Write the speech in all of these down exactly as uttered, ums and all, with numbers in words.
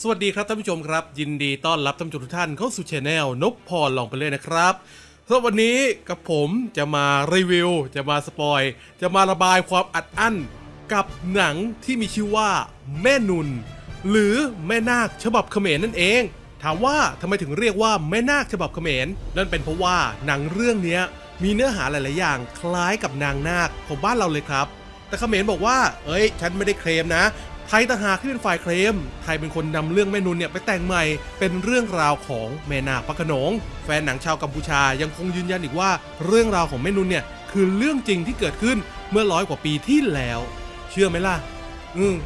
สวัสดีครับท่านผู้ชมครับยินดีต้อนรับท่านผู้ชมทุกท่านเข้าสู่ช anel นพพรลองไปเลยนะครับสำหรับวันนี้กับผมจะมารีวิวจะมาสปอยจะมาระบายความอัดอั้นกับหนังที่มีชื่อว่าแม่นุนหรือแม่นาคฉบับเขมรนั่นเองถามว่าทำไมถึงเรียกว่าแม่นาคฉบับเขมรนั่นเป็นเพราะว่าหนังเรื่องนี้มีเนื้อหาหลายๆอย่างคล้ายกับนางนาคของบ้านเราเลยครับแต่เขมรบอกว่าเอ้ยฉันไม่ได้เคลมนะไทยต่างหากที่เป็นฝ่ายเคลมไทยเป็นคนนำเรื่องแม่นุนเนี่ยไปแต่งใหม่เป็นเรื่องราวของแม่นาคพระโขนงแฟนหนังชาวกัมพูชายังคงยืนยันอีกว่าเรื่องราวของแม่นุนเนี่ยคือเรื่องจริงที่เกิดขึ้นเมื่อร้อยกว่าปีที่แล้วเชื่อไหมล่ะอืม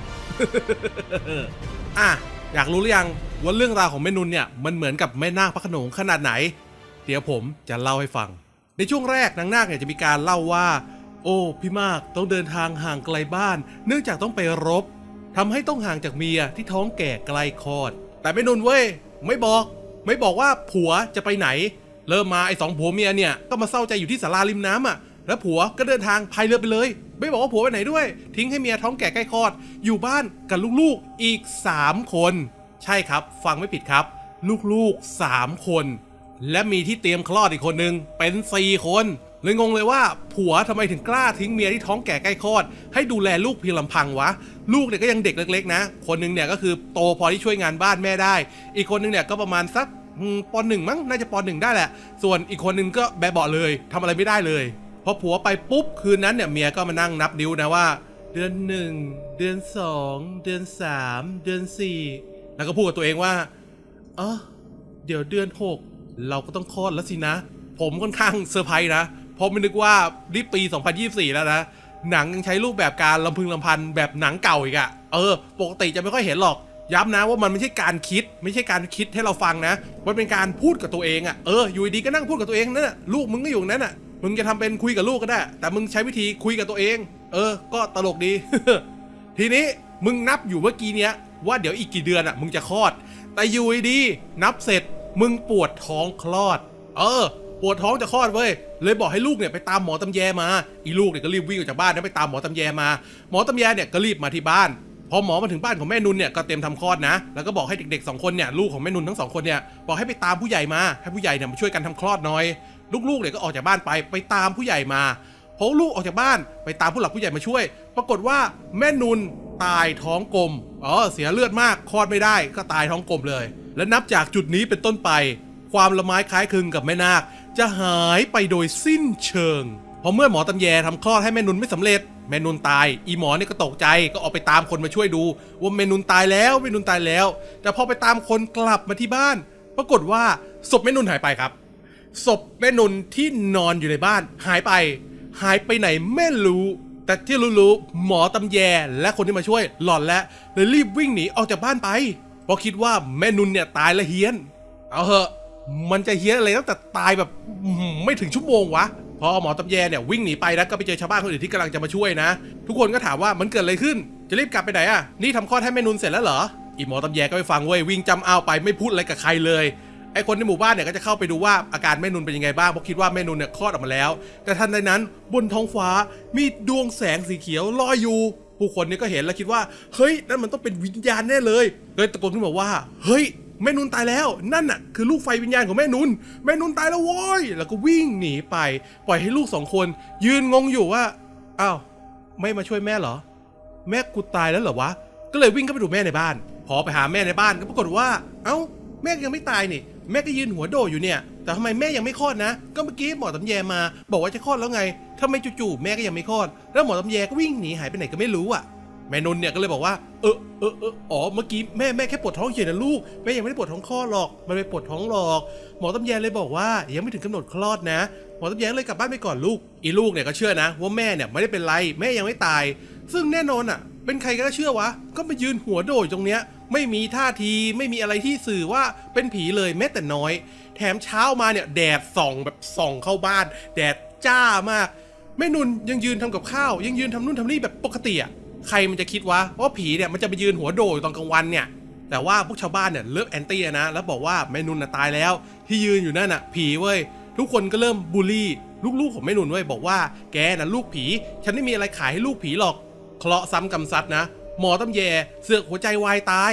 อ่ะอยากรู้หรือยังว่าเรื่องราวของแม่นุนเนี่ยมันเหมือนกับแม่นาคพระโขนงขนาดไหนเดี๋ยวผมจะเล่าให้ฟังในช่วงแรกนางนาคเนี่ยจะมีการเล่าว่าโอ้พี่มากต้องเดินทางห่างไกลบ้านเนื่องจากต้องไปรบทำให้ต้องห่างจากเมียที่ท้องแก่ใกล้คลอดแต่แม่นุนเว้ยไม่บอกไม่บอกว่าผัวจะไปไหนเริ่มมาไอ้สองผัวเมียเนี่ยก็มาเศร้าใจอยู่ที่ศาลาริมน้ำอ่ะแล้วผัวก็เดินทางพายเรือไปเลยไม่บอกว่าผัวไปไหนด้วยทิ้งให้เมียท้องแก่ใกล้คลอดอยู่บ้านกับลูกๆอีกสามคนใช่ครับฟังไม่ผิดครับลูกๆสามคนและมีที่เตรียมคลอดอีกคนนึงเป็นสี่คนเลยงงเลยว่าผัวทำไมถึงกล้าทิ้งเมียที่ท้องแก่ใกล้คลอดให้ดูแลลูกเพียงลำพังวะลูกเนี่ยก็ยังเด็กเล็กๆนะคนนึงเนี่ยก็คือโตพอที่ช่วยงานบ้านแม่ได้อีกคนนึงเนี่ยก็ประมาณสักปหนึ่งมั้งน่าจะปหนึ่งได้แหละส่วนอีกคนนึงก็แบเบาะเลยทำอะไรไม่ได้เลยพอผัวไปปุ๊บคืนนั้นเนี่ยเมียก็มานั่งนับนิ้วนะว่าเดือนหนึ่งเดือนสองเดือนสามเดือนสี่แล้วก็พูดกับตัวเองว่าเออเดี๋ยวเดือนหกเราก็ต้องคลอดแล้วสินะผมค่อนข้างเซอร์ไพรส์นะเพราะไม่นึกว่านี่ปีสองพันยี่สิบสี่แล้วนะหนังยังใช้รูปแบบการลำพึงลำพันแบบหนังเก่าอีกอะเออปกติจะไม่ค่อยเห็นหรอกย้ำนะว่ามันไม่ใช่การคิดไม่ใช่การคิดให้เราฟังนะมันเป็นการพูดกับตัวเองอะเอออยู่ดีก็นั่งพูดกับตัวเองนั่นแหละลูกมึงก็อยู่นั้นอะมึงจะทำเป็นคุยกับลูกก็ได้แต่มึงใช้วิธีคุยกับตัวเองเออก็ตลกดี ทีนี้มึงนับอยู่เมื่อกี้เนี้ยว่าเดี๋ยวอีกกี่เดือนอะมึงจะคลอดแต่อยู่ดีนับเสร็จมึงปวดท้องคลอดเออปวดท้องจะคลอดเว้ยเลยบอกให้ลูกเนี่ยไปตามหมอตำแยมาอีลูกเนี่ยก็รีบวิ่งออกจากบ้านแล้วไปตามหมอตำแยมาหมอตำแยเนี่ยก็รีบมาที่บ้านพอหมอมาถึงบ้านของแม่นุนเนี่ยก็เตรียมทำคลอดนะแล้วก็บอกให้เด็กๆสองคนเนี่ยลูกของแม่นุนทั้งสองคนเนี่ยบอกให้ไปตามผู้ใหญ่มาให้ผู้ใหญ่เนี่ยมาช่วยกันทำคลอดหน่อยลูกๆเนี่ยก็ออกจากบ้านไปไปตามผู้ใหญ่มาพอลูกออกจากบ้านไปตามผู้หลักผู้ใหญ่มาช่วยปรากฏว่าแม่นุนตายท้องกลมอ๋อเสียเลือดมากคลอดไม่ได้ก็ตายท้องกลมเลยและนับจากจุดนี้เป็นต้นไปความละไม้คล้ายคลึงกับแม่นาคจะหายไปโดยสิ้นเชิงพอเมื่อหมอตำแยทำคลอดให้แม่นุนไม่สำเร็จแม่นุนตายอีหมอเนี่ยก็ตกใจก็ออกไปตามคนมาช่วยดูว่าแม่นุนตายแล้วแม่นุนตายแล้วแต่พอไปตามคนกลับมาที่บ้านปรากฏว่าศพแม่นุนหายไปครับศพแม่นุนที่นอนอยู่ในบ้านหายไปหายไปไหนไม่รู้แต่ที่รู้ๆหมอตำแยและคนที่มาช่วยหลอนแล้วเลยรีบวิ่งหนีออกจากบ้านไปเพราะคิดว่าแม่นุนเนี่ยตายและเฮี้ยนเอาเหอะมันจะเฮี้ยนอะไรตั้งแต่ตายแบบไม่ถึงชั่วโมงวะพอหมอตำแยเนี่ยวิ่งหนีไปแล้วก็ไปเจอชาวบ้านคนอื่นที่กำลังจะมาช่วยนะทุกคนก็ถามว่ามันเกิดอะไรขึ้นจะรีบกลับไปไหนอ่ะนี่ทำคลอดให้แม่นุนเสร็จแล้วเหรออีหมอตำแยก็ไปฟังเว้ยวิ่งจำอ้าวไปไม่พูดอะไรกับใครเลยไอ้คนในหมู่บ้านเนี่ยก็จะเข้าไปดูว่าอาการแม่นุนเป็นยังไงบ้างเพราะคิดว่าแม่นุนเนี่ยคลอดออกมาแล้วแต่ทันใดนั้นบนท้องฟ้ามีดวงแสงสีเขียวลอยอยู่ผู้คนเนี่ยก็เห็นแล้วคิดว่าเฮ้ยนั่นมันต้องเป็นวิญญาณแน่เลยเลยตะโกนขึ้นมาว่าเฮ้ยแม่นุนตายแล้วนั่นน่ะคือลูกไฟวิญญาณของแม่นุนแม่นุนตายแล้วโว้ยแล้วก็วิ่งหนีไปปล่อยให้ลูกสองคนยืนงงอยู่ว่าอ้าวไม่มาช่วยแม่เหรอแม่กูตายแล้วเหรอวะก็เลยวิ่งเข้าไปดูแม่ในบ้านพอไปหาแม่ในบ้านก็ปรากฏว่าเอ้าแม่ยังไม่ตายนี่แม่ก็ยืนหัวโดอยู่เนี่ยแต่ทำไมแม่ยังไม่คลอดนะก็เมื่อกี้หมอตำแยมาบอกว่าจะคลอดแล้วไงทำไมจู่ๆแม่ก็ยังไม่คลอดแล้วหมอตำแยก็วิ่งหนีหายไปไหนก็ไม่รู้อ่ะแม่นุนเนี่ยก็เลยบอกว่าเออเออเอออ๋อเมื่อกี้แม่แม่แค่ปวดท้องเฉยนะลูกแม่ยังไม่ได้ปวดท้องคลอดหรอกมันไปปวดท้องหรอกหมอตำแยเลยบอกว่ายังไม่ถึงกำหนดคลอดนะหมอตำแยเลยกลับบ้านไปก่อนลูกอีลูกเนี่ยก็เชื่อนะว่าแม่เนี่ยไม่ได้เป็นไรแม่ยังไม่ตายซึ่งแน่นอนอ่ะเป็นใครก็เชื่อวะก็มายืนหัวโดยตรงเนี้ยไม่มีท่าทีไม่มีอะไรที่สื่อว่าเป็นผีเลยแม้แต่น้อยแถมเช้ามาเนี่ยแดดส่องแบบส่องเข้าบ้านแดดจ้ามากแม่นุนยังยืนทำกับข้าวยังยืนทำนู่นทำนี่แบบปกติอ่ะใครมันจะคิดวะว่าผีเนี่ยมันจะไปยืนหัวโดยตอนกลางวันเนี่ยแต่ว่าพวกชาวบ้านเนี่ยเลิกแอนตี้นะแล้วบอกว่าแม่นุนน่ะตายแล้วที่ยืนอยู่นั่นน่ะผีเว้ยทุกคนก็เริ่มบูลลี่ลูกๆของแม่นุนเว้ยบอกว่าแกน่ะลูกผีฉันไม่มีอะไรขายให้ลูกผีหรอกเคราะห์ซ้ำกรรมซัดนะหมอตำแยเสือกหัวใจวายตายแต่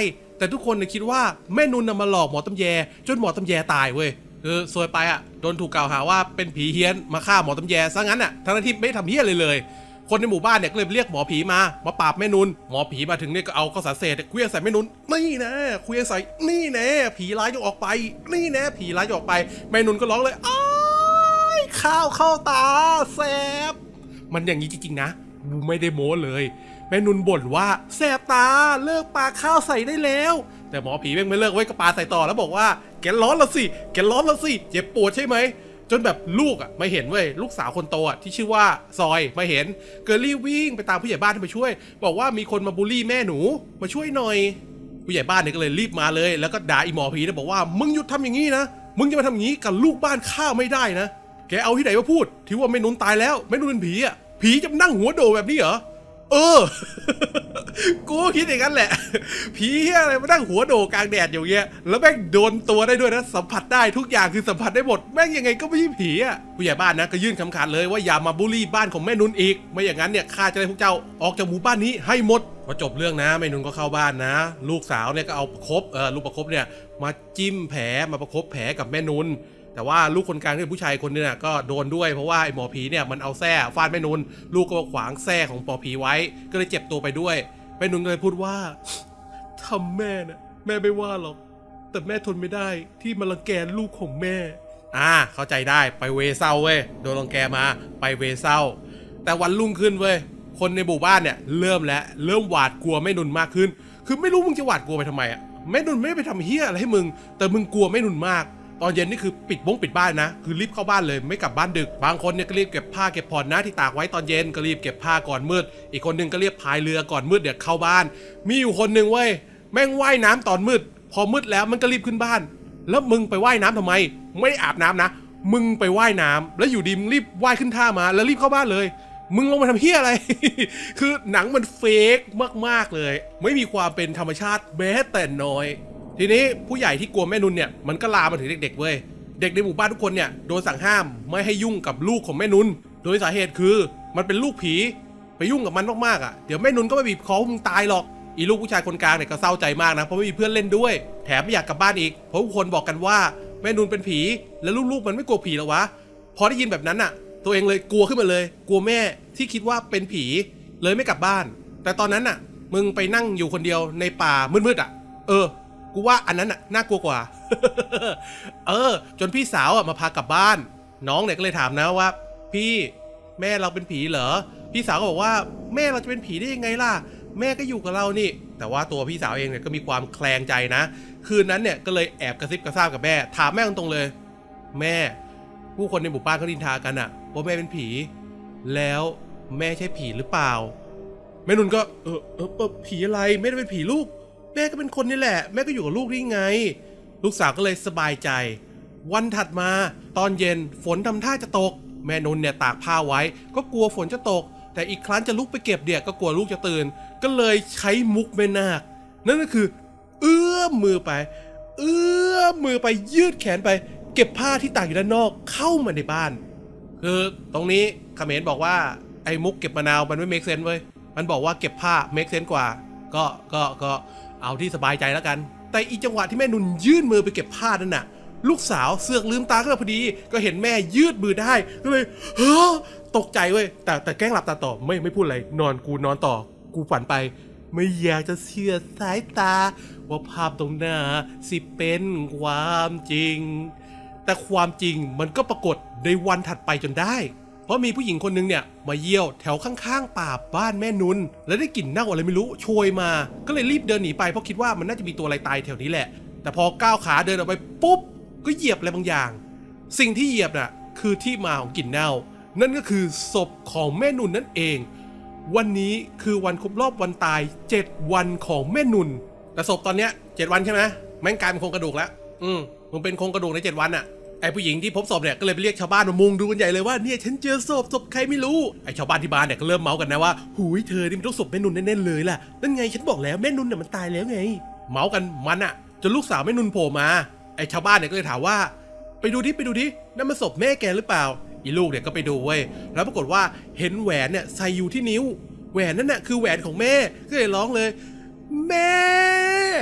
แต่ทุกคนเนี่ยคิดว่าแม่นุนนำมาหลอกหมอตำแยจนหมอตำแยตายเว้ยคือซวยไปอ่ะโดนถูกกล่าวหาว่าเป็นผีเฮี้ยนมาฆ่าหมอตำแยซะงั้นอ่ะทั้งที่ไม่ทำเฮี้ยเลยเลยคนในหมู่บ้านเนี่ยก็เลยเรียกหมอผีมามาปราบแม่นุนหมอผีมาถึงเนี่ยก็เอาข้าวสารเศษคุยใส่แม่นุนนี่นะคุยใส่นี่แน่ผีร้ายจะออกไปนี่แน่ผีร้ายจะออกไปแม่นุนก็ร้องเลยอ้ายข้าวเข้าตาแสบมันอย่างนี้จริงๆนะกูไม่ได้โม้เลยแม่นุนบ่นว่าแสบตาเลิกปาข้าวใส่ได้แล้วแต่หมอผีแม่งไม่เลิกไว้ก็ปาใส่ต่อแล้วบอกว่าแกร้อนละสิแกร้อนละสิเจ็บปวดใช่ไหมจนแบบลูกอ่ะมาเห็นเว้ยลูกสาวคนโตอ่ะที่ชื่อว่าซอยมาเห็นเกิร์ลี่วิ่งไปตามผู้ใหญ่บ้านให้มาช่วยบอกว่ามีคนมาบูลลี่แม่หนูมาช่วยหน่อยผู้ใหญ่บ้านเนี่ยก็เลยรีบมาเลยแล้วก็ด่าอีหมอผีนะบอกว่ามึงหยุดทำอย่างนี้นะมึงจะมาทำอย่างนี้กับลูกบ้านข้าไม่ได้นะแกเอาที่ไหนมาพูดที่ว่าแม่นุนตายแล้วแม่นุนเป็นผีอ่ะผีจะนั่งหัวโดแบบนี้เหรอเออ กูคิดอย่างนั้นแหละผีอะไรมานั่งหัวโดกลางแดดอย่างเงี้ยแล้วแม่งโดนตัวได้ด้วยนะสัมผัสได้ทุกอย่างคือสัมผัสได้หมดแม่งยังไงก็ไม่ใช่ผีอ่ะผู้ใหญ่บ้านนะก็ยื่นคำขาดเลยว่าอย่ามาบูลลี่บ้านของแม่นุนอีกไม่อย่างนั้นเนี่ยข้าจะได้พวกเจ้าออกจากหมู่บ้านนี้ให้หมดพอจบเรื่องนะแม่นุนก็เข้าบ้านนะลูกสาวเนี่ยก็เอาประคบเออลูกประคบเนี่ยมาจิ้มแผลมาประคบแผลกับแม่นุนแต่ว่าลูกคนกลางที่เป็นผู้ชายคนนึงก็โดนด้วยเพราะว่าไอ้หมอผีเนี่ยมันเอาแส้ฟาดแม่นุนลูกก็ขวางแส้ของหมอผีไว้ก็เลยเจ็บตัวไปด้วยแม่นุนก็เลยพูดว่าทำแม่เนี่ยแม่ไม่ว่าหรอกแต่แม่ทนไม่ได้ที่มารังแกลูกของแม่อ่าเข้าใจได้ไปเวเซาเว้ยโดนรังแกมาไปเวเซาแต่วันรุ่งขึ้นเว้ยคนในหมู่บ้านเนี่ยเริ่มแล้วเริ่มหวาดกลัวแม่นุนมากขึ้นคือไม่รู้มึงจะหวาดกลัวไปทำไมอ่ะแม่นุนไม่ได้ไปทำเฮี้ยอะไรให้มึงแต่มึงกลัวแม่นุนมากตอนเย็นนี่คือปิดบ้งปิดบ้านนะคือรีบเข้าบ้านเลยไม่กลับบ้านดึกบางคนเนี่ยก็รีบเก็บผ้าเก็บผ่อนนะที่ตากไว้ตอนเย็นก็รีบเก็บผ้าก่อนมืดอีกคนนึงก็รีบพายเรือก่อนมืดเดี๋ยวเข้าบ้านมีอยู่คนนึงเว้ยแม่งว่ายน้ำตอนมืดพอมืดแล้วมันก็รีบขึ้นบ้านแล้วมึงไปว่ายน้ำทำไมไม่ได้อาบน้ำนะมึงไปว่ายน้ำแล้วอยู่ดีมึงรีบว่ายขึ้นท่ามาแล้วรีบเข้าบ้านเลยมึงลงมาทำเหี้ยอะไร คือหนังมันเฟกมากๆเลยไม่มีความเป็นธรรมชาติแม้แต่น้อยทีนี้ผู้ใหญ่ที่กลัวแม่นุนเนี่ยมันก็ลามมาถึงเด็กๆเว้ยเด็กในหมู่บ้านทุกคนเนี่ยโดนสั่งห้ามไม่ให้ยุ่งกับลูกของแม่นุนโดยสาเหตุคือมันเป็นลูกผีไปยุ่งกับมันมากๆอ่ะเดี๋ยวแม่นุนก็ไม่บีบคอมึงตายหรอกอีลูกผู้ชายคนกลางเนี่ยก็เศร้าใจมากนะเพราะไม่มีเพื่อนเล่นด้วยแถมไม่อยากกลับบ้านอีกเพราะทุกคนบอกกันว่าแม่นุนเป็นผีแล้วลูกๆมันไม่กลัวผีหรอวะพอได้ยินแบบนั้นอ่ะตัวเองเลยกลัวขึ้นมาเลยกลัวแม่ที่คิดว่าเป็นผีเลยไม่กลับบ้านแต่ตอนนั้นอ่ะมึงไปนั่งอยู่คนเดียวในป่ามืดๆอ่ะเออกูว่าอันนั้นน่ะน่ากลัวกว่า เออจนพี่สาวอ่ะมาพากลับบ้านน้องเนี่ยก็เลยถามนะว่าพี่แม่เราเป็นผีเหรอพี่สาวก็บอกว่าแม่เราจะเป็นผีได้ยังไงล่ะแม่ก็อยู่กับเรานี่แต่ว่าตัวพี่สาวเองเนี่ยก็มีความแคลงใจนะคืนนั้นเนี่ยก็เลยแอบกระซิบกระซาบกับแม่ถามแม่ตรงๆเลยแม่ผู้คนในหมู่บ้านเขาดินทากันอะว่าแม่เป็นผีแล้วแม่ใช่ผีหรือเปล่าแม่นุนก็เออเออผีอะไรไม่ได้เป็นผีลูกแม่ก็เป็นคนนี่แหละแม่ก็อยู่กับลูกนี่ไงลูกสาวก็เลยสบายใจวันถัดมาตอนเย็นฝนทำท่าจะตกแม่นุนเนี่ยตากผ้าไว้ก็กลัวฝนจะตกแต่อีกครั้งจะลุกไปเก็บเดี่ยก็กลัวลูกจะตื่นก็เลยใช้มุกแม่นาคนั่นก็คือเอื้อมมือไปเอื้อมมือไปยืดแขนไปเก็บผ้าที่ตากอยู่ด้านนอกเข้ามาในบ้านคือตรงนี้เขมรบอกว่าไอ้มุกเก็บมะนาวมันไม่เมคเซนส์เว้ยมันบอกว่าเก็บผ้าเมคเซนส์กว่าก็ก็ก็เอาที่สบายใจแล้วกันแต่อีจังหวะที่แม่นุนยื่นมือไปเก็บผ้านั่นน่ะลูกสาวเสือกลืมตาขึ้นมาพอดีก็เห็นแม่ยืดมือได้ก็เลยเฮ้อตกใจเว้ยแต่แต่แกล้งหลับตาต่อไม่ไม่พูดอะไรนอนกูนอนต่อกูฝันไปไม่อยากจะเชื่อสายตาว่าภาพตรงหน้าสิเป็นความจริงแต่ความจริงมันก็ปรากฏในวันถัดไปจนได้เพราะมีผู้หญิงคนนึงเนี่ยมาเยี่ยวแถวข้างๆป่าบ้านแม่นุนแล้วได้กลิ่นเน่าอะไรไม่รู้โชยมาก็เลยรีบเดินหนีไปเพราะคิดว่ามันน่าจะมีตัวอะไรตายแถวนี้แหละแต่พอก้าวขาเดินออกไปปุ๊บก็เหยียบอะไรบางอย่างสิ่งที่เหยียบน่ะคือที่มาของกลิ่นเน่านั่นก็คือศพของแม่นุนนั่นเองวันนี้คือวันครบรอบวันตายเจ็ดวันของแม่นุนแต่ศพตอนเนี้ยเจ็ดวันใช่ไหมแม่งกลายเป็นโครงกระดูกแล้วอืมมันเป็นโครงกระดูกในเจ็ดวันอ่ะไอ้ผู้หญิงที่พบศพเนี่ยก็เลยไปเรียกชาวบ้านมามุงดูกันใหญ่เลยว่าเนี่ยฉันเจอศพศพใครไม่รู้ไอ้ชาวบ้านที่บ้านเนี่ยก็เริ่มเมาส์กันนะว่าหูยเธอนี่มันต้องศพแม่นุนแน่ๆเลยล่ะนั่นไงฉันบอกแล้วแม่นุนเนี่ยมันตายแล้วไงเมาส์กันมันอ่ะจนลูกสาวแม่นุนโผล่มาไอ้ชาวบ้านเนี่ยก็เลยถามว่าไปดูดิไปดูดินั่นมันศพแม่แกหรือเปล่าอีลูกเนี่ยก็ไปดูเว้ยแล้วปรากฏว่าเห็นแหวนเนี่ยใส่อยู่ที่นิ้วแหวนนั่นน่ะคือแหวนของแม่ก็เลยร้องเลยแม่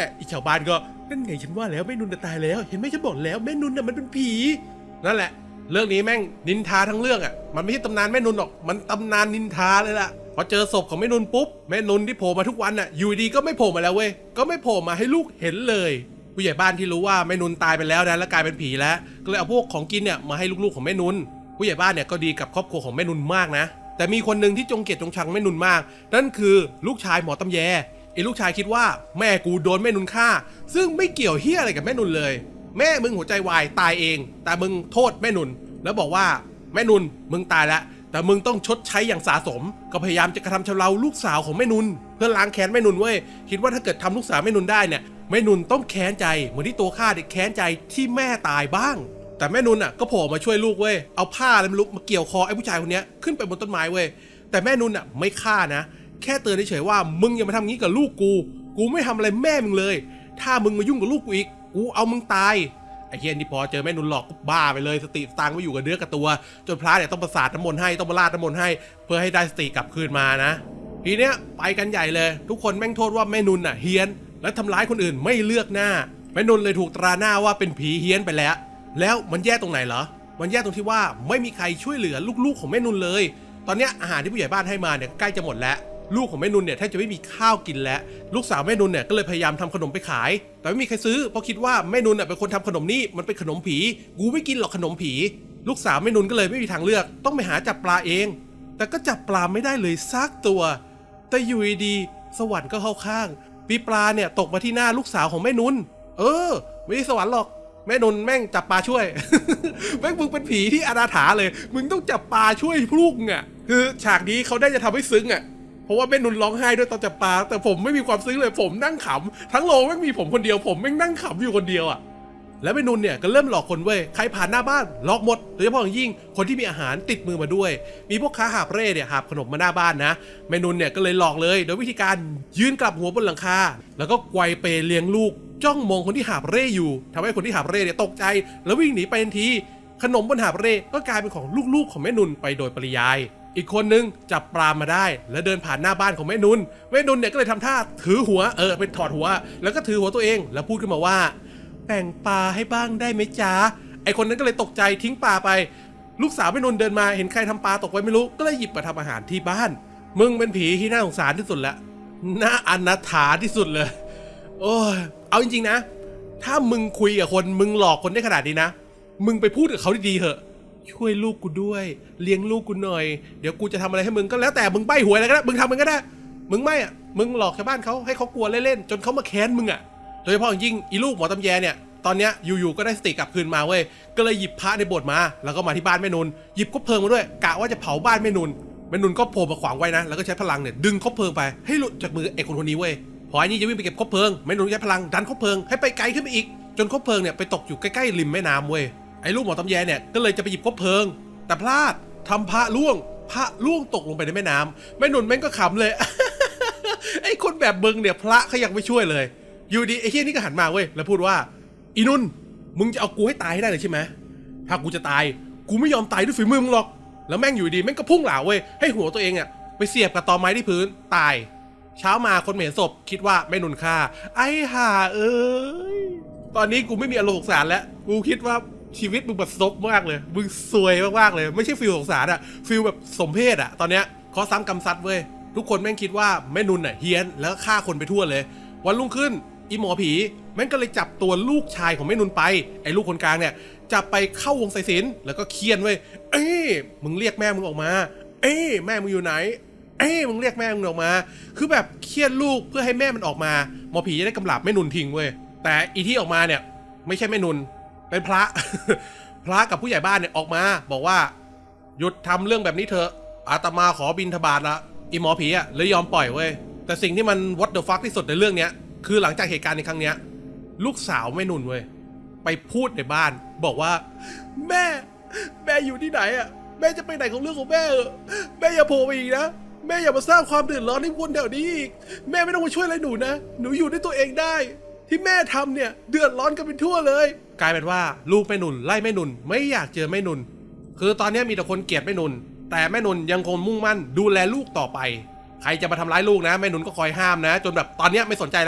อีชาวบ้านก็นั่นไงฉันว่าแล้วแม่นุนจะตายแล้วเห็นไหมฉันบอกแล้วแม่นุนน่ะมันเป็นผีนั่นแหละเรื่องนี้แม่งนินทาทั้งเรื่องอ่ะมันไม่ใช่ตำนานแม่นุนหรอกมันตำนานนินทาเลยล่ะพอเจอศพของแม่นุนปุ๊บแม่นุนที่โผล่มาทุกวันอ่ะอยู่ดีก็ไม่โผล่มาแล้วเว้ยก็ไม่โผล่มาให้ลูกเห็นเลยผู้ใหญ่บ้านที่รู้ว่าแม่นุนตายไปแล้วนะแล้วกลายเป็นผีแล้วก็เลยเอาพวกของกินเนี่ยมาให้ลูกๆของแม่นุนผู้ใหญ่บ้านเนี่ยก็ดีกับครอบครัวของแม่นุนมากนะแต่มีคนหนึ่งที่จงเกลียดจงชังแม่นุนมากนั่นคือลูกชายหมอตำแยไอ้ลูกชายคิดว่าแม่กูโดนแม่นุนฆ่าซึ่งไม่เกี่ยวเหี้ยอะไรกับแม่นุนเลยแม่มึงหัวใจวายตายเองแต่มึงโทษแม่นุนแล้วบอกว่าแม่นุนมึงตายแล้วแต่มึงต้องชดใช้อย่างสาสมก็พยายามจะกระทำชำเราลูกสาวของแม่นุนเพื่อล้างแค้นแม่นุนเว้ยคิดว่าถ้าเกิดทำลูกสาวแม่นุนได้เนี่ยแม่นุนต้องแค้นใจเหมือนที่ตัวข้าได้แค้นใจที่แม่ตายบ้างแต่แม่นุนอ่ะก็โผล่มาช่วยลูกเว้ยเอาผ้าอะไรไม่รู้มาเกี่ยวคอไอ้ผู้ชายคนนี้ขึ้นไปบนต้นไม้เว้ยแต่แม่นุนอ่ะไม่ฆ่านะแค่เตือนเฉยๆว่ามึงอย่ามาทำงี้กับลูกกูกูไม่ทำอะไรแม่มึงเลยถ้ามึงมายุ่งกับลูกกูอีกกูเอามึงตายไอ้เฮียนี่พอเจอแม่นุนหลอกก็บ้าไปเลยสติตังไม่อยู่กับเนื้อกับตัวจนพระเนี่ยต้องประสาทน้ำมนต์ให้ต้องมาลาดน้ำมนต์ให้เพื่อให้ได้สติกลับคืนมานะทีเนี้ยไปกันใหญ่เลยทุกคนแม่งโทษว่าแม่นุนอ่ะเฮี้ยนและทำร้ายคนอื่นไม่เลือกหน้าแม่นุนเลยถูกตราหน้าว่าเป็นผีเฮี้ยนไปแล้วแล้วมันแย่ตรงไหนเหรอมันแย่ตรงที่ว่าไม่มีใครช่วยเหลือลูกๆของแม่นุนเลยตอนเนี้ยอาหารที่ผู้ใหญ่บ้านให้มาเนี่ยใกล้จะหมดแล้วลูกของแม่นุนเนี่ยแทบจะไม่มีข้าวกินแล้วลูกสาวแม่นุนเนี่ยก็เลยพยายามทำขนมไปขายแต่ไม่มีใครซื้อเพราะคิดว่าแม่นุนเป็นคนทำขนมนี่มันเป็นขนมผีกูไม่กินหรอกขนมผีลูกสาวแม่นุนก็เลยไม่มีทางเลือกต้องไปหาจับปลาเองแต่ก็จับปลาไม่ได้เลยสักตัวแต่อยู่ดีสวรรค์ก็เข้าข้างปีปลาเนี่ยตกมาที่หน้าลูกสาวของแม่นุนเออไม่ได้สวรรค์หรอกแม่นุนแม่งจับปลาช่วย แม่งมึงเป็นผีที่อนาถาเลยมึงต้องจับปลาช่วยลูกอ่ะคือฉากนี้เขาได้จะทำให้ซึ้งอ่ะเพราะว่าแม่นุนร้องไห้ด้วยตอนจับปลาแต่ผมไม่มีความซึ้งเลยผมนั่งขำทั้งโรงแม่งมีผมคนเดียวผมแม่งนั่งขำอยู่คนเดียวอ่ะแล้วแม่นุนเนี่ยก็เริ่มหลอกคนเว้ยใครผ่านหน้าบ้านหลอกหมดโดยเฉพาะอย่างยิ่งคนที่มีอาหารติดมือมาด้วยมีพวกค้าหาบเร่เนี่ยหาบขนมมาหน้าบ้านนะแม่นุนเนี่ยก็เลยหลอกเลยโดยวิธีการยืนกลับหัวบนหลังคาแล้วก็ไกวเปเลี้ยงลูกจ้องมองคนที่หาบเร่อยู่ทำให้คนที่หาบเร่เนี่ยตกใจแล้ววิ่งหนีไปทันทีขนมบนหาบเร่ก็กลายเป็นของลูกๆของแม่นุนไปโดยปริยายอีกคนนึงจับปลามาได้แล้วเดินผ่านหน้าบ้านของแม่นุนแม่นุนเนี่ยก็เลยทำท่าถือหัวเออเป็นถอดหัวแล้วก็ถือหัวตัวเองแล้วพูดขึ้นมาว่าแบ่งปลาให้บ้างได้ไหมจ๊ะไอคนนั้นก็เลยตกใจทิ้งปลาไปลูกสาวแม่นุนเดินมาเห็นใครทำปลาตกไว้ไม่รู้ก็เลยหยิบมาทำอาหารที่บ้านมึงเป็นผีที่น่าสงสารที่สุดละน่าอนาถาที่สุดเลยโอ้ยเอาจริงๆนะถ้ามึงคุยกับคนมึงหลอกคนได้ขนาดนี้นะมึงไปพูดกับเขาดีๆเถอะช่วยลูกกูด้วยเลี้ยงลูกกูหน่อยเดี๋ยวกูจะทำอะไรให้มึงก็แล้วแต่มึงใบ้หวยอะไรก็ได้มึงทำมึงก็ได้มึงไม่อ่ะมึงหลอกชาวบ้านเขาให้เขากลัวเล่นๆจนเขามาแค้นมึงอ่ะโดยเฉพาะอย่างยิ่งอีลูกหมอตำแยเนี่ยตอนเนี้ยอยู่ๆก็ได้สติกลับคืนมาเว้ยก็เลยหยิบพระในโบสถ์มาแล้วก็มาที่บ้านแม่นุนหยิบคบเพลิงมาด้วยกะว่าจะเผาบ้านแม่นุนแม่นุนก็โผล่มาขวางไว้นะแล้วก็ใช้พลังเนี่ยดึงคบเพลิงไปให้หลุดจากมือไอ้คนคนนี้เว้ยพอไอ้นี่จะวิ่งไปเก็บคบเพลิงแม่นุนใช้พลังดันคบเพลิงให้ไปไกลขึ้นไปอีกจนคบเพลิงเนี่ยไปตกอยู่ใกล้ๆริมแม่น้ำเว้ยไอ้ลูกหมอตำแยเนี่ยก็เลยจะไปหยิบคบเพลิงแต่พลาดทำพระล่วงพระล่วงตกลงไปในแม่น้ำแม่นุนแม่งก็ขำเลย ไอ้คนแบบมึงเนี่ยพระเขายังไม่ช่วยเลยอยู่ดีไอ้เฮี้ยนี่ก็หันมาเว้ยแล้วพูดว่าอีนุนมึงจะเอากูให้ตายให้ได้เลยใช่ไหมถ้ากูจะตายกูไม่ยอมตายด้วยฝีมือมึงหรอกแล้วแม่งอยู่ดีแม่งก็พุ่งเหลาเว้ยให้หัวตัวเองอ่ะไปเสียบกับตอไม้ที่พื้นตายเช้ามาคนเห็นศพคิดว่าแม่นุนฆ่าไอ้ห่าเอ้ยตอนนี้กูไม่มีอารมณ์สงสารแล้วกูคิดว่าชีวิตมึงแบบซบมากเลยมึงซวยมากๆเลยไม่ใช่ฟิลสงสารอะฟิลแบบสมเพศอะตอนเนี้ยข้อซ้ำกำซัดเว้ยทุกคนแม่งคิดว่าแม่นุนอะเฮี้ยนแล้วฆ่าคนไปทั่วเลยวันรุ่งขึ้นอีหมอผีแม่งก็เลยจับตัวลูกชายของแม่นุนไปไอ้ลูกคนกลางเนี่ยจับไปเข้าวงสายสิญจน์แล้วก็เคียนเว้ยเอ้ยมึงเรียกแม่มึงออกมาเอ้ยแม่มึงอยู่ไหนเอ้ยมึงเรียกแม่มึงออกมาคือแบบเคียนลูกเพื่อให้แม่มันออกมาหมอผีจะได้กำราบแม่นุนทิ้งเว้ยแต่อีที่ออกมาเนี่ยไม่ใช่แม่นุนเป็นพระ พระกับผู้ใหญ่บ้านเนี่ยออกมาบอกว่าหยุดทำเรื่องแบบนี้เถอะอาตมาขอบิณฑบาตละอีหมอผีอ่ะเลยยอมปล่อยเว้ยแต่สิ่งที่มัน what the fuck ที่สุดในเรื่องเนี้ยคือหลังจากเหตุการณ์ในครั้งเนี้ยลูกสาวแม่นุนเว้ยไปพูดในบ้านบอกว่าแม่แม่อยู่ที่ไหนอ่ะแม่จะไปไหนของเรื่องของแม่เออแม่อย่าโผล่ไปอีกนะแม่อย่ามาสร้างความเดือดร้อนให้คนแถวนี้อีกแม่ไม่ต้องมาช่วยอะไรหนูนะหนูอยู่ด้วยตัวเองได้ที่แม่ทำเนี่ยเดือดร้อนกันเป็นทั่วเลยกลายเป็นว่าลูกแม่นุนไล่แม่นุนไม่อยากเจอแม่นุนคือตอนนี้มีแต่คนเกลียดแม่นุนแต่แม่นุนยังคงมุ่งมั่นดูแลลูกต่อไปใครจะมาทำร้ายลูกนะแม่นุนก็คอยห้ามนะจนแบบตอนนี้ไม่สนใจแล้ว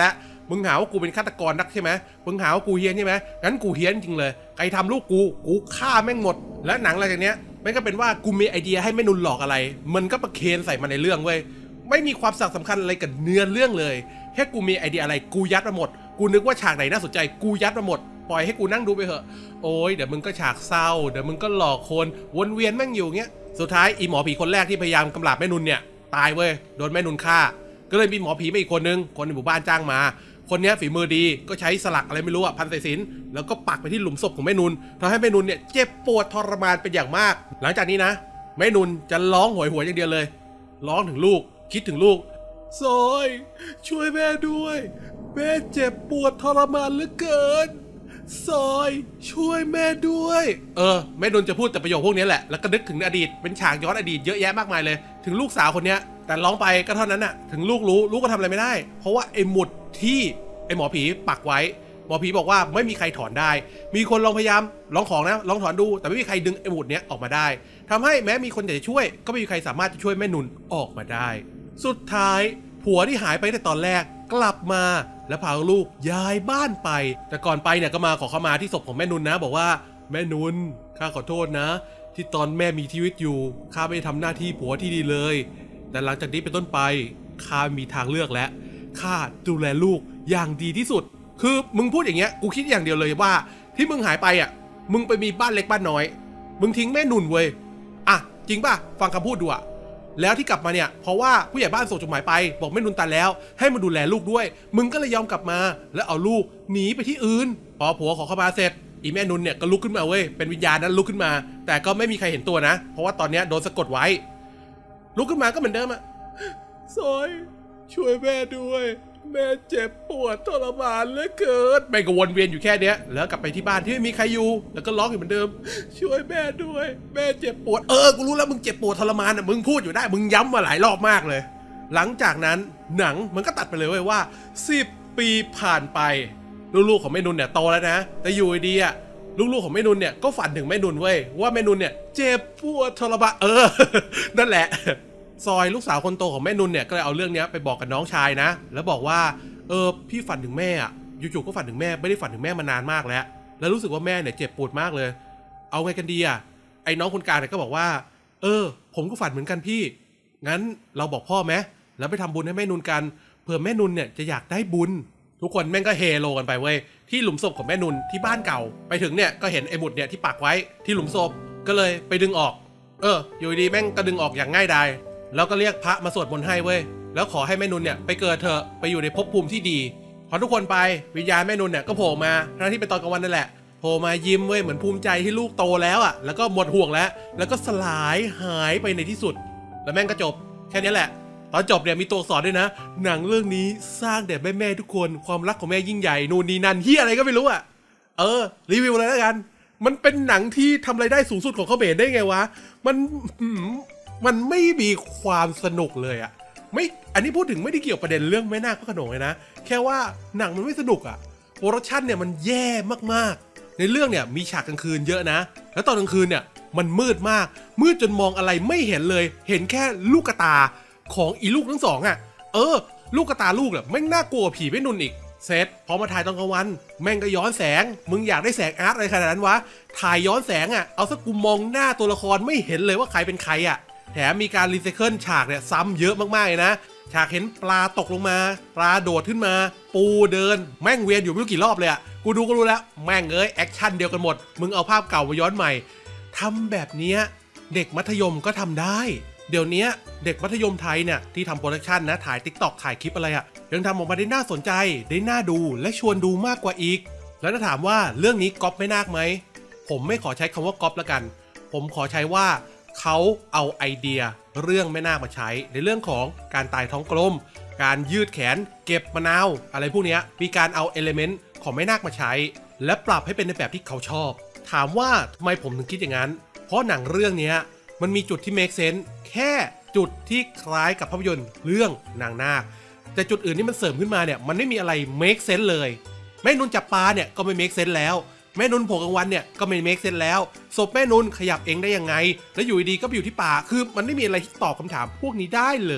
มึงหาว่ากูเป็นฆาตกรนักใช่ไหมมึงหาว่ากูเฮี้ยนใช่ไหมงั้นกูเฮี้ยนจริงเลยใครทำลูกกูกูฆ่าแม่งหมดและหนังอะไรจากเนี้ยมันก็เป็นว่ากูมีไอเดียให้แม่นุนหลอกอะไรมันก็ประเคนใส่มาในเรื่องเว้ยไม่มีความสำคัญอะไรกับเนื้อเรื่องเลยแค่กูมีไอเดียอะไรกูยัดมาหมดกูนึกว่าฉากไหนน่าสนใจกูยัดมาหมดปล่อยให้กูนั่งดูไปเถอะโอ้ยเดี๋ยวมึงก็ฉากเศร้าเดี๋ยวมึงก็หลอกคนวนเวียนแม่งอยู่เงี้ยสุดท้ายอีหมอผีคนแรกที่พยายามกำราบแม่นุนเนี่ยตายเว้ยโดนแม่นุนฆ่าก็เลยมีหมอผีมาอีกคนนึงคนในหมู่บ้านจ้างมาคนนี้ฝีมือดีก็ใช้สลักอะไรไม่รู้อ่ะพันสายสิญจน์แล้วก็ปักไปที่หลุมศพของแม่นุนทำให้แม่นุนเนี่ยเจ็บปวดทรมานเป็นอย่างมากหลังจากนี้นะแม่นุนจะร้องโหยหวนอย่างเดียวเลยร้องถึงลูกคิดถึงลูกซอยช่วยแม่ด้วยแม่เจ็บปวดทรมานเหลือเกินซอยช่วยแม่ด้วยเออแม่นุนจะพูดแต่ประโยคพวกนี้แหละแล้วก็นึกถึงอดีตเป็นฉากย้อนอดีตเยอะแยะมากมายเลยถึงลูกสาวคนนี้แต่ร้องไปก็เท่านั้นน่ะถึงลูกรู้ลูกก็ทำอะไรไม่ได้เพราะว่าไอ้หมุดที่ไอ้หมอผีปักไว้หมอผีบอกว่าไม่มีใครถอนได้มีคนลองพยายามลองของนะลองถอนดูแต่ไม่มีใครดึงไอ้หมุดเนี้ยออกมาได้ทำให้แม้มีคนอยากจะช่วยก็ไม่มีใครสามารถจะช่วยแม่นุนออกมาได้สุดท้ายผัวที่หายไปในตอนแรกกลับมาและพาลูกย้ายบ้านไปแต่ก่อนไปเนี่ยก็มาขอเข้ามาที่ศพของแม่นุนนะบอกว่าแม่นุนข้าขอโทษนะที่ตอนแม่มีชีวิตอยู่ข้าไม่ได้ทำหน้าที่ผัวที่ดีเลยแต่หลังจากนี้เป็นต้นไปข้ามีทางเลือกแล้วข้าดูแลลูกอย่างดีที่สุดคือมึงพูดอย่างเงี้ยกูคิดอย่างเดียวเลยว่าที่มึงหายไปอ่ะมึงไปมีบ้านเล็กบ้านน้อยมึงทิ้งแม่นุนเว้ยอ่ะจริงป่ะฟังคำพูดดูอ่ะแล้วที่กลับมาเนี่ยเพราะว่าผู้ใหญ่บ้านส่งจดหมายไปบอกแม่นุนตายแล้วให้มาดูแลลูกด้วยมึงก็เลยยอมกลับมาแล้วเอาลูกหนีไปที่อื่นพอผัวขอเข้ามาเสร็จอีแม่นุนเนี่ยก็ลุกขึ้นมาเว้ยเป็นวิญญาณนั้นลุกขึ้นมาแต่ก็ไม่มีใครเห็นตัวนะเพราะว่าตอนนี้โดนสะกดไว้ลุกขึ้นมาก็เหมือนเดิมอะซอยช่วยแม่ด้วยแม่เจ็บปวดทรมานเหลือเกินแม่ก็วนเวียนอยู่แค่เนี้ยแล้วกลับไปที่บ้านที่ไม่มีใครอยู่แล้วก็ร้องอยู่เหมือนเดิมช่วยแม่ด้วยแม่เจ็บปวดเออกูรู้แล้วมึงเจ็บปวดทรมานอ่ะมึงพูดอยู่ได้มึงย้ำมาหลายรอบมากเลยหลังจากนั้นหนังมันก็ตัดไปเลยเว้ยว่าสิบปีผ่านไปลูกๆของแม่นุนเนี่ยโตแล้วนะแต่อยู่ดีอ่ะลูกๆของแม่นุนเนี่ยก็ฝันถึงแม่นุนเว้ยว่าแม่นุนเนี่ยเจ็บปวดทรมานเออ นั่นแหละซอยลูกสาวคนโตของแม่นุนเนี่ยก็เลยเอาเรื่องนี้ไปบอกกับน้องชายนะแล้วบอกว่าเออพี่ฝันถึงแม่อ่ะอยู่ๆก็ฝันถึงแม่ไม่ได้ฝันถึงแม่มานานมากแล้วแล้วรู้สึกว่าแม่เนี่ยเจ็บปวดมากเลยเอาไงกันดีอ่ะไอ้น้องคนกลางเนี่ยก็บอกว่าเออผมก็ฝันเหมือนกันพี่งั้นเราบอกพ่อไหมแล้วไปทำบุญให้แม่นุนกันเผื่อแม่นุนเนี่ยจะอยากได้บุญทุกคนแม่งก็เฮโลกันไปเว้ยที่หลุมศพของแม่นุนที่บ้านเก่าไปถึงเนี่ยก็เห็นไอ้หมุดเนี่ยที่ปักไว้ที่หลุมศพก็เลยไปดึงออกเอออยู่ดีแม่งก็ดึงออกอย่างง่ายดายแล้วก็เรียกพระมาสวดมนต์ให้เว้ยแล้วขอให้แม่นุนเนี่ยไปเกิดเถอะไปอยู่ในภพภูมิที่ดีพอทุกคนไปวิญญาณแม่นุนเนี่ยก็โผล่มาทั้งที่เป็นตอนกลางวันนั่นแหละโผล่มายิ้มเว้ยเหมือนภูมิใจที่ลูกโตแล้วอ่ะแล้วก็หมดห่วงแล้วแล้วก็สลายหายไปในที่สุดแล้วแม่งก็จบแค่นี้แหละตอนจบเนี่ยมีตัวสอนด้วยนะหนังเรื่องนี้สร้างแด่แม่ๆทุกคนความรักของแม่ยิ่งใหญ่นู่นนี่นั่นเฮียอะไรก็ไม่รู้อ่ะเออรีวิวเลยแล้วกันมันเป็นหนังที่ทำรายได้สูงสุดของเขมรได้ไงวะมันมันไม่มีความสนุกเลยอะไม่อันนี้พูดถึงไม่ได้เกี่ยวประเด็นเรื่องแม่นาคพระโขนงเลยนะแค่ว่าหนังมันไม่สนุกอะโปรดักชั่นเนี่ยมันแย่มากๆในเรื่องเนี่ยมีฉากกลางคืนเยอะนะแล้วตอนกลางคืนเนี่ยมันมืดมากมืดจนมองอะไรไม่เห็นเลยเห็นแค่ลูกตาของอีลูกทั้งสองอะเออลูกตาลูกเนี่ยแม่งน่ากลัวผีไม่นุนอีกเซตพอมาถ่ายตอนกลางวันแม่งก็ย้อนแสงมึงอยากได้แสงอาร์ตอะไรขนาดนั้นวะถ่ายย้อนแสงอะเอาสักกูมองหน้าตัวละครไม่เห็นเลยว่าใครเป็นใครอะแถมมีการรีไซเคิลฉากเนี่ยซ้ำเยอะมากๆเลยนะฉากเห็นปลาตกลงมาปลาโดดขึ้นมาปูเดินแม่งเวียนอยู่ไม่รู้กี่รอบเลยอะกูดูก็รู้แล้วแม่งเอ้ยแอคชั่นเดียวกันหมดมึงเอาภาพเก่ามาย้อนใหม่ทำแบบนี้เด็กมัธยมก็ทำได้เดี๋ยวนี้เด็กมัธยมไทยเนี่ยที่ทำโปรดักชันนะถ่าย ติ๊กต็อก ถ่ายคลิปอะไรอะยังทำออกมาได้น่าสนใจได้น่าดูและชวนดูมากกว่าอีกแล้วถ้าถามว่าเรื่องนี้ก๊อปไม่นาคไหมผมไม่ขอใช้คำว่าก๊อปละกันผมขอใช้ว่าเขาเอาไอเดียเรื่องแม่นาคมาใช้ในเรื่องของการตายท้องกลมการยืดแขนเก็บมะนาวอะไรพวกนี้มีการเอาเอลิเมนต์ของแม่นาคมาใช้และปรับให้เป็นในแบบที่เขาชอบถามว่าทำไมผมถึงคิดอย่างนั้นเพราะหนังเรื่องนี้มันมีจุดที่ make sense แค่จุดที่คล้ายกับภาพยนตร์เรื่องนางนาคแต่จุดอื่นที่มันเสริมขึ้นมาเนี่ยมันไม่มีอะไร make sense เลยแม่นุนจับปลาเนี่ยก็ไม่ make sense แล้วแม่นุนโผล่กลางวันเนี่ยก็ไม่ make sense แล้วศพแม่นุนขยับเองได้ยังไงแล้วอยู่ดีๆก็ไปอยู่ที่ป่าคือมันไม่มีอะไรที่ตอบคำถามพวกนี้ได้เลย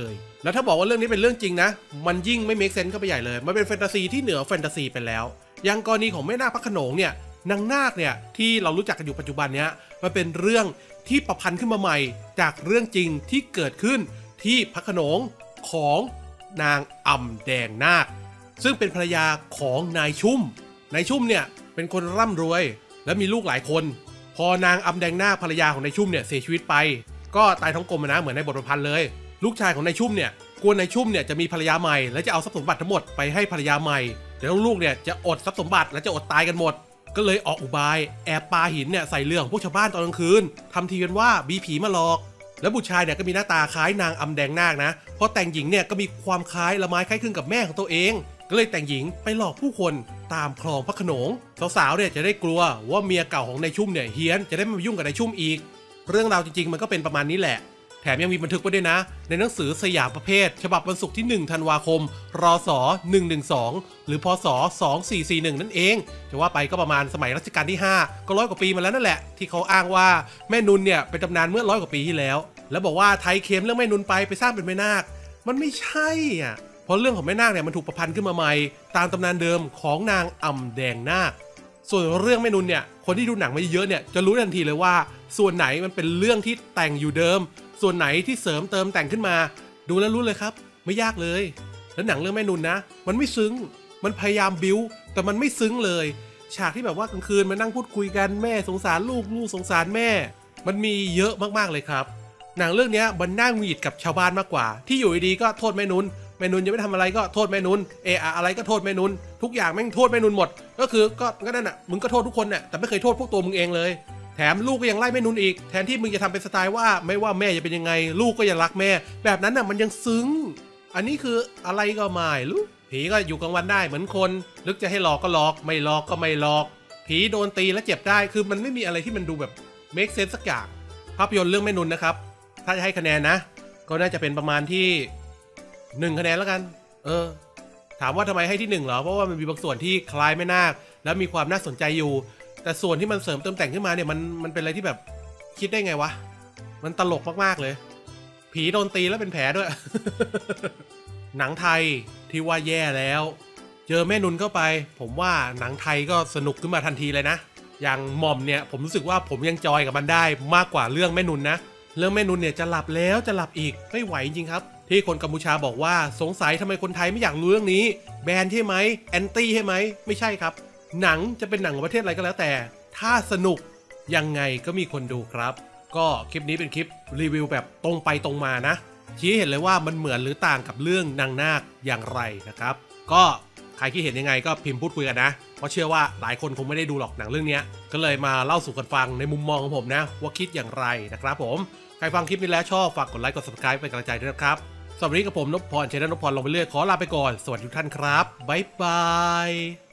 แล้วถ้าบอกว่าเรื่องนี้เป็นเรื่องจริงนะมันยิ่งไม่เมคเซนส์เข้าไปใหญ่เลยมันเป็นแฟนตาซีที่เหนือแฟนตาซีไปแล้วอย่างกรณีของแม่นาคพระโขนงเนี่ยนางนาคเนี่ยที่เรารู้จักกันอยู่ปัจจุบันเนี้ยมันเป็นเรื่องที่ประพันธ์ขึ้นมาใหม่จากเรื่องจริงที่เกิดขึ้นที่พระโขนงของนางอ่ำแดงนาคซึ่งเป็นภรรยาของนายชุ่มนายชุ่มเนี่ยเป็นคนร่ำรวยและมีลูกหลายคนพอนางอ่ำแดงนาคภรรยาของนายชุ่มเนี่ยเสียชีวิตไปก็ตายท้องกลมนะเหมือนในบทประพันธ์เลยลูกชายของนายชุ่มเนี่ยกลัวนายชุ่มเนี่ยจะมีภรรยาใหม่และจะเอาทรัพย์สมบัติทั้งหมดไปให้ภรรยาใหม่เดี๋ยวลูกเนี่ยจะอดทรัพย์สมบัติและจะอดตายกันหมดก็เลยออกอุบายแอบปาหินเนี่ยใส่เรือของพวกชาวบ้านตอนกลางคืนทำทีกันว่ามีผีมาหลอกแล้วบุตรชายเนี่ยก็มีหน้าตาคล้ายนางอ่ำแดงนาคนะเพราะแต่งหญิงเนี่ยก็มีความคล้ายละไม้คล้ายคลึงกับแม่ของตัวเองก็เลยแต่งหญิงไปหลอกผู้คนตามคลองพระโขนงสาวๆเนี่ยจะได้กลัวว่าเมียเก่าของนายชุ่มเนี่ยเฮี้ยนจะได้ไม่มายุ่งกับนายชุ่มอีกเรื่องราวจริงๆมันก็เป็นประมาณนี้แหละแถมยังมีบันทึกไว้ด้วยนะในหนังสือสยามประเภทฉบับวันศุกร์ที่หนึ่งธันวาคมรศหนึ่งหนึ่งสองหรือพศสองสี่สี่หนึ่งนั่นเองจะว่าไปก็ประมาณสมัยรัชกาลที่ห้าก็ร้อยกว่าปีมาแล้วนั่นแหละที่เขาอ้างว่าแม่นุนเนี่ยเป็นตำนานเมื่อร้อยกว่าปีที่แล้วแล้วบอกว่าไทยเค็มเรื่องแม่นุนไปไปสร้างเป็นแม่นาคมันไม่ใช่อ่ะเพราะเรื่องของแม่นาคเนี่ยมันถูกประพันธ์ขึ้นมาใหม่ตามตำนานเดิมของนางอ่ำแดงนาคส่วนเรื่องแม่นุนเนี่ยคนที่ดูหนังมาเยอะเนี่ยจะรู้ทันทีเลยว่าส่วนไหนมันเป็นเรื่องที่แต่งอยู่เดิมส่วนไหนที่เสริมเติมแต่งขึ้นมาดูแล้วรู้เลยครับไม่ยากเลยแล้วหนังเรื่องแม่นุนนะมันไม่ซึ้งมันพยายามบิ้วแต่มันไม่ซึ้งเลยฉากที่แบบว่ากลางคืนมานั่งพูดคุยกันแม่สงสารลูกลูกสงสารแม่มันมีเยอะมากๆเลยครับหนังเรื่องนี้มันน่าหงุดหงิดกับชาวบ้านมากกว่าที่อยู่ดีๆก็โทษแม่นุนแม่นุนยังไม่ทำอะไรก็โทษแม่นุนเอออะไรก็โทษแม่นุนทุกอย่างแม่งโทษแม่นุนหมดก็คือก็ก็นั่นน่ะมึงก็โทษทุกคนน่ะแต่ไม่เคยโทษพวกตัวมึงเองเลยแถมลูกก็ยังไล่แม่นุนอีกแทนที่มึงจะทำเป็นสไตล์ว่าไม่ว่าแม่จะเป็นยังไงลูกก็ยังรักแม่แบบนั้นน่ะมันยังซึ้งอันนี้คืออะไรก็ไม่รู้ผีก็อยู่กลางวันได้เหมือนคนนึกจะให้หลอกก็หลอกไม่หลอกก็ไม่หลอกผีโดนตีแล้วเจ็บได้คือมันไม่มีอะไรที่มันดูแบบเมคเซนส์สักอย่างภาพยนตร์เรื่องแม่นุนนะครับถ้าจะให้คะแนนนะก็น่าจะเป็นประมาณที่หนึ่งคะแนนแล้วกันเออถามว่าทำไมให้ที่หนึ่งเหรอเพราะว่ามันมีบางส่วนที่คล้ายแม่นาคแล้วมีความน่าสนใจอยู่แต่ส่วนที่มันเสริมเติมแต่งขึ้นมาเนี่ยมันมันเป็นอะไรที่แบบคิดได้ไงวะมันตลกมากๆเลยผีโดนตีแล้วเป็นแผลด้วย หนังไทยที่ว่าแย่แล้วเจอแม่นุนเข้าไปผมว่าหนังไทยก็สนุกขึ้นมาทันทีเลยนะอย่างหม่อมเนี่ยผมรู้สึกว่าผมยังจอยกับมันได้มากกว่าเรื่องแม่นุนนะเรื่องแม่นุนเนี่ยจะหลับแล้วจะหลับอีกไม่ไหวจริงครับที่คนกัมพูชาบอกว่าสงสัยทำไมคนไทยไม่อยากรู้เรื่องนี้แบนใช่ไหมแอนตี้ใช่ไหมไม่ใช่ครับหนังจะเป็นหนังของประเทศอะไรก็แล้วแต่ถ้าสนุกยังไงก็มีคนดูครับก็คลิปนี้เป็นคลิปรีวิวแบบตรงไปตรงมานะชี้เห็นเลยว่ามันเหมือนหรือต่างกับเรื่องนางนาคอย่างไรนะครับก็ใครคิดเห็นยังไงก็พิมพ์พูดคุยกันนะเพราะเชื่อว่าหลายคนคงไม่ได้ดูหรอกหนังเรื่องนี้ก็เลยมาเล่าสู่กันฟังในมุมมองของผมนะว่าคิดอย่างไรนะครับผมใครฟังคลิปนี้แล้วชอบฝากกดไลค์กด ซับสไครบ์ เป็นกำลังใจด้วยนะครับสวัสดีกับผมนพพร เชนนพพรลงไปเรื่อยขอลาไปก่อนสวัสดีทุกท่านครับบ๊ายบาย